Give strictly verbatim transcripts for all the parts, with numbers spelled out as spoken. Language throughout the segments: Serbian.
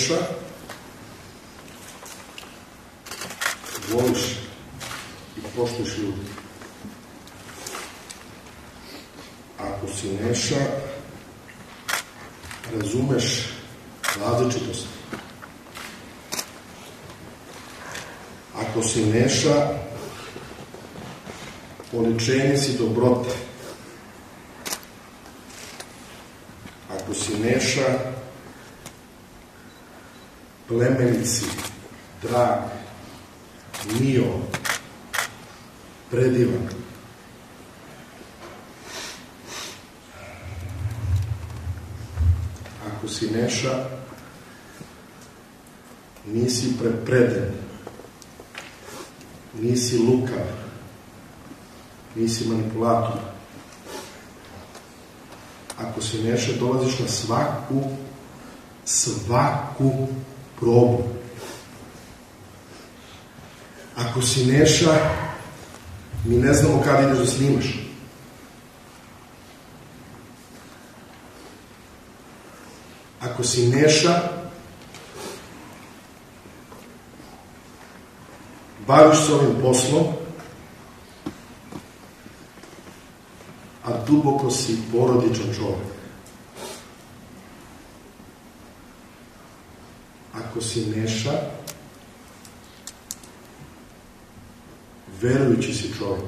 Neša, voliš i poštuješ ljudi. Ako si Neša, razumeš različitost. Ako si Neša, oličenje si dobrote. Ako si Neša, plemenit si, drag, mio, predivan. Ako si Neša, nisi prepreden, nisi lukav, nisi manipulator. Ako si Neša, dolaziš na svaku, svaku probu. Ako si Neša, mi ne znamo kada ideš da snimaš. Ako si Neša, baviš se ovim poslom, a duboko si porodičan čovek. Ako si Neša, verujući si čovek.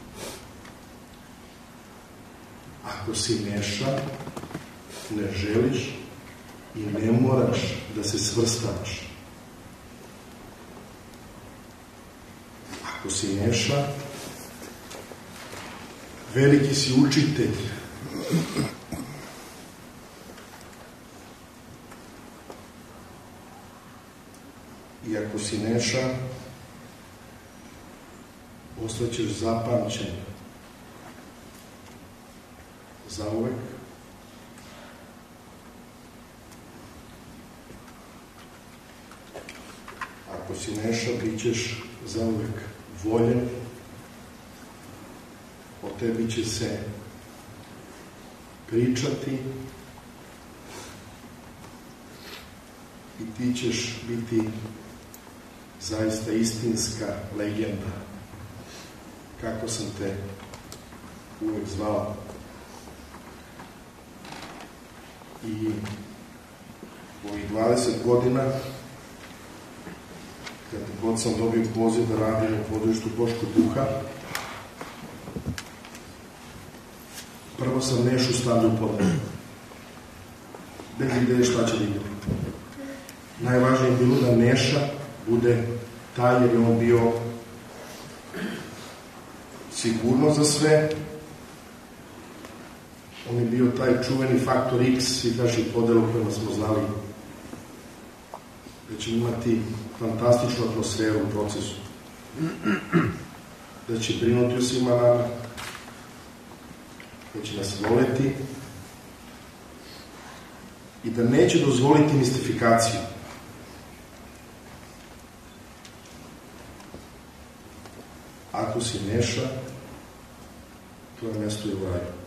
Ako si Neša, ne želiš i ne moraš da se svrstavaš. Ako si Neša, veliki si učitelj. I ako si Neša, ostaćeš zapamćen zauvek. Ako si Neša, bit ćeš zauvek voljen, o tebi će se pričati i ti ćeš biti zaista istinska legenda, kako sam te uvek zvao. I u ovih dvadeset godina, kada god sam dobio poziv da radim u pozorištu Boškog duha, prvo sam Nešu stavljao u podlogu. Bez ideje šta će vidjeti. Najvažnije je bilo da Neša bude taj, jer je on bio sigurno za sve. On je bio taj čuveni faktor X svih naših podela u kojima smo znali da ćemo imati fantastičnu atmosferu u procesu. Da će brinuti o svima nama, da će nas voleti i da neće dozvoliti mistifikaciju. Ako si Neša, tvoje mesto je u raju.